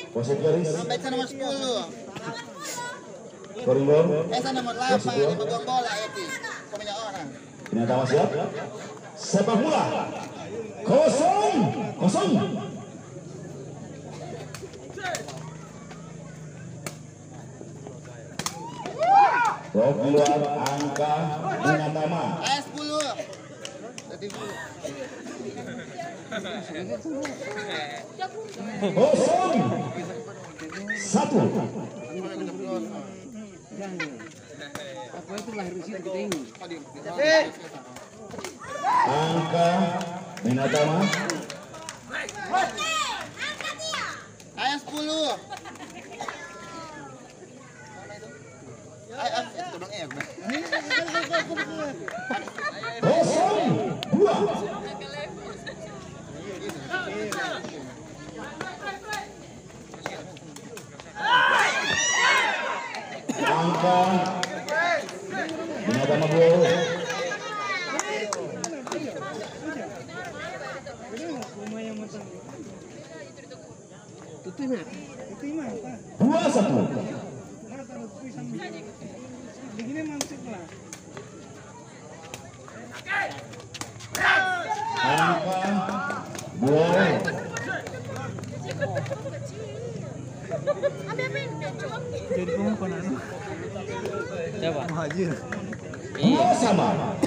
Wasit garis. Sampai ke nomor 10. Scoring ball. Esa nomor 8 di pegang bola Eti. Punya orang. Ini ada siap. Sepak bola. Kosong. Blok di luar angka Binatama. Ayah 10. Kosong. 1. Apa itu lahir di situ kita ini? Angka Binatama. Ayah 10. Kosong. 2. Angka Binatama ball. Tutup 2-1. begini maksud lah. Angka ball. Jadi pengumpulan anu. Siapa? Muhajir. 2 sama.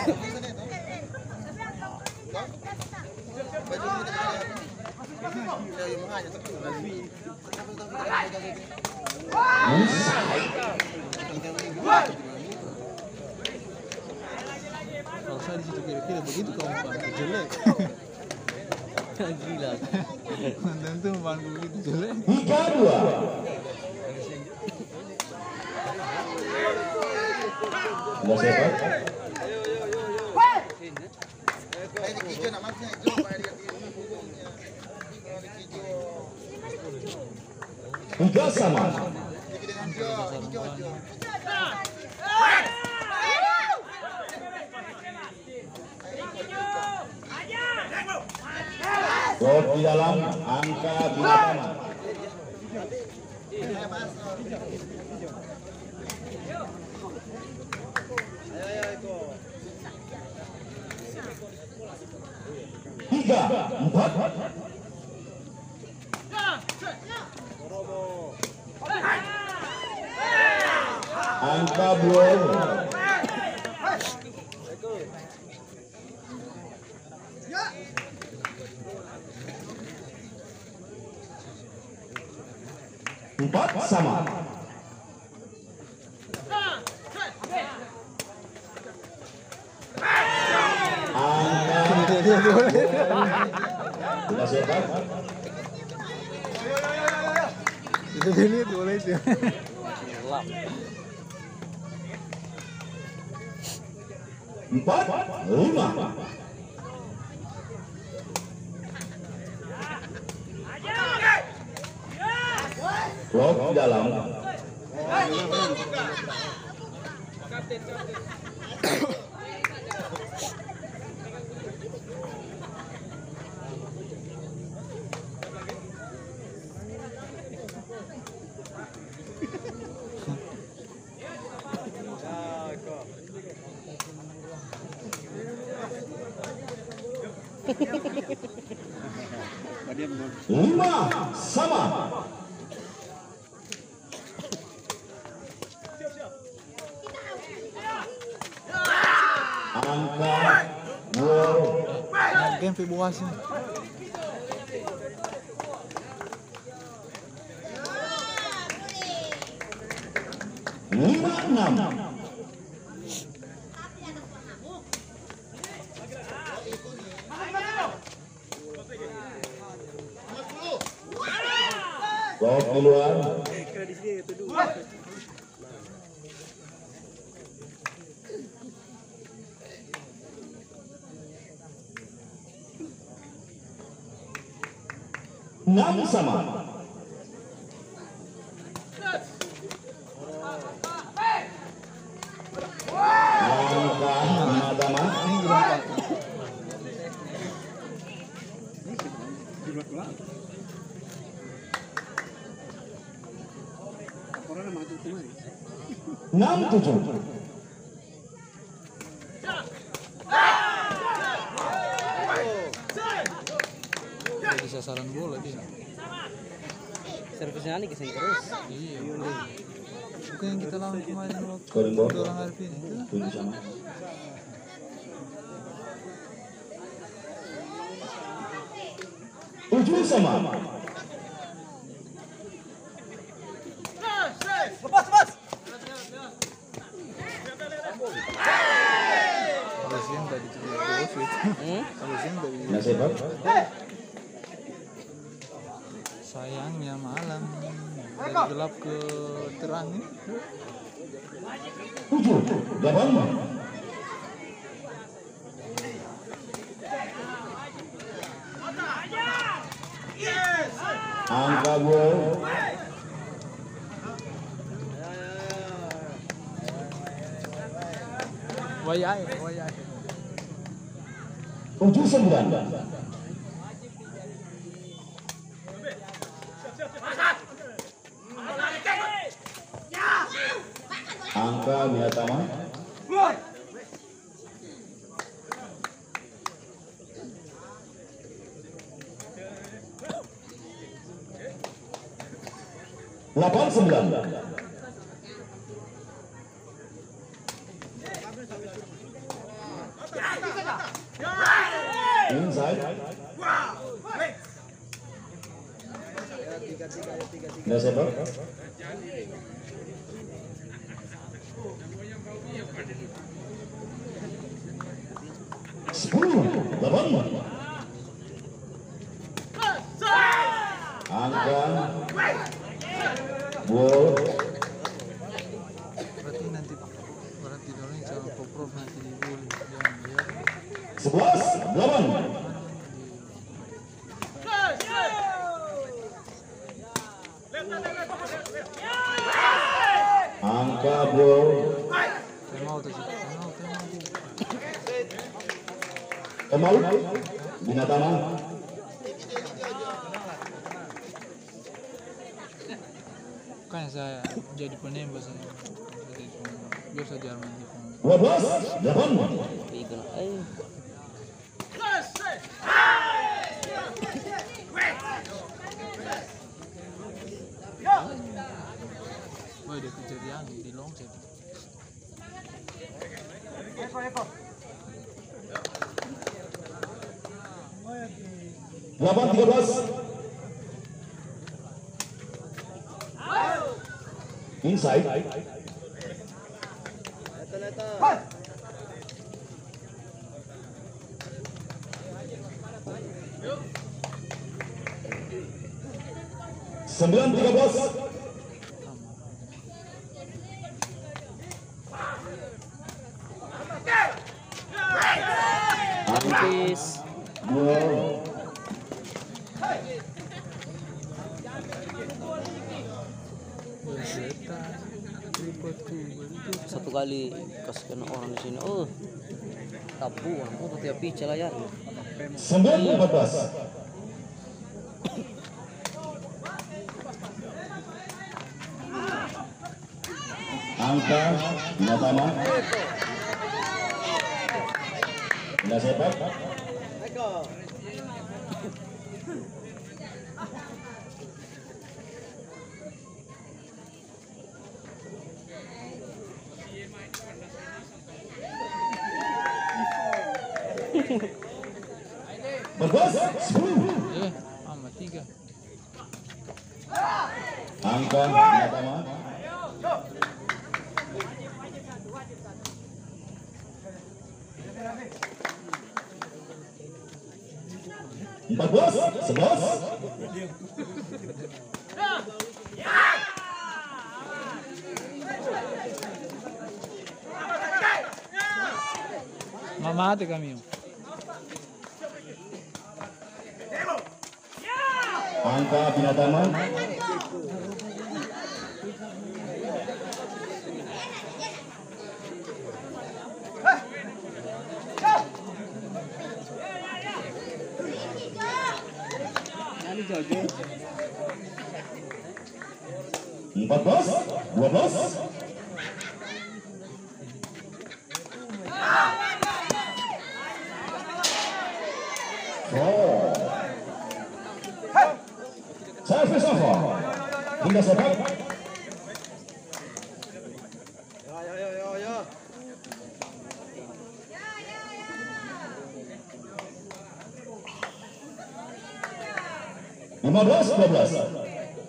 Kalau saya di situ kira-kira begitu kamu jelek. Gila. Mantan tuh bangku begitu jelek. 3-2. Sudah sepak. Tiga sama. Blok di dalam angka Binatama. Tiga, 4. Angka ball. Empat sama. Angka sudah sepak. Itu dilihat boleh itu. 4-5. Blok di dalam. Lima sama. Angka gol. Game Februari. 5-6. Blok di luar. 6 sama. Angka Binatama. 6-7. Jadi sasaran bola dia. Servisnya ini kesini terus. Iya. Bukan yang kita lawan kemarin waktu Scoring board. orang Arifin itu. 7 sama. Tujuh sama. Kalau siang tadi tuh bos itu. Kalau siang tadi. Nasib Pak. Sayangnya malam dari gelap ke terang ini. 7-8. Angka gol. Wayai. 7-9. Angka Miyatama. Delapan 9. Inside. Nggak siapa? 10-8. Angka gol. Berarti nanti dorongnya sama Poprov nanti di gol. Jangan lihat. 11-8. Angka gol. Saya mau tuh sih. Kemal Binatama. Kan saya jadi penembak saya. Biasa Jerman gitu. 12-8. Itu lah. Wah, dia kejadian di longset. Delapan 13. Inside. Sembilan 13. Habis. Gol. Satu kali kasihkan orang di sini. Oh, tabuan. Oh, tiap pica layar. 9-14. Angka Binatama. Nggak sepak. Berbos 10. Amat 3. Angka Binatama. Empat belas 11. Mamate kami. Angka Binatama. Empat belas 12. Oh. Service over. Hingga sepak. Lima belas, 12.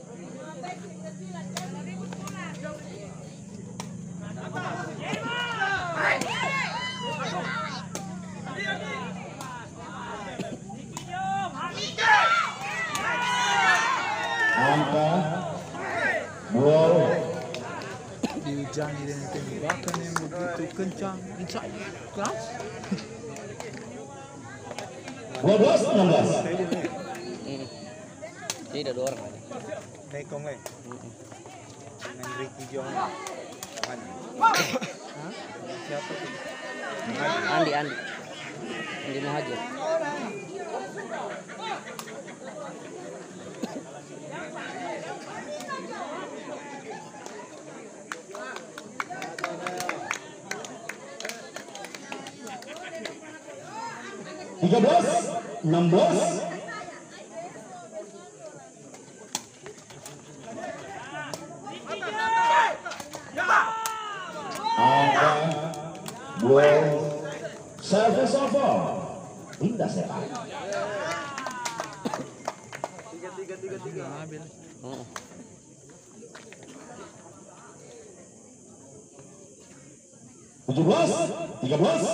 Angka bola Dihujani dengan tembakan yang begitu kencang, keras. 12, 16. Jadi ada 2 orang aja. Nekong dengan Ricky Jong. Siapa tuh? Andi Muhajir. Tiga belas, 16. Angka bola service over. Hingga sepak. Ambil. Heeh. 17, 13.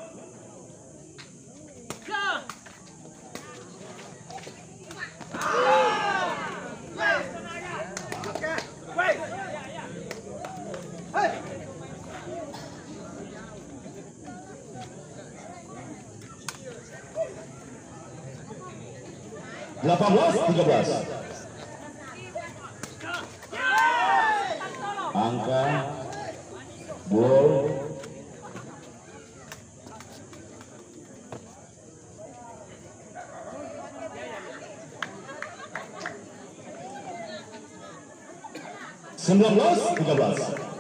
Delapan belas, 13. Angka bola sembilan belas, 13.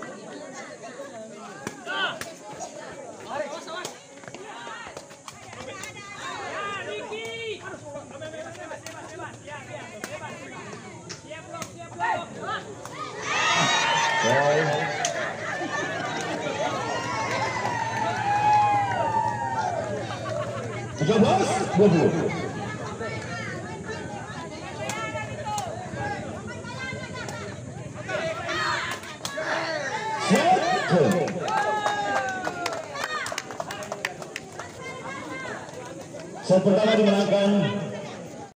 Tiga belas, 20. Set pertama dimenangkan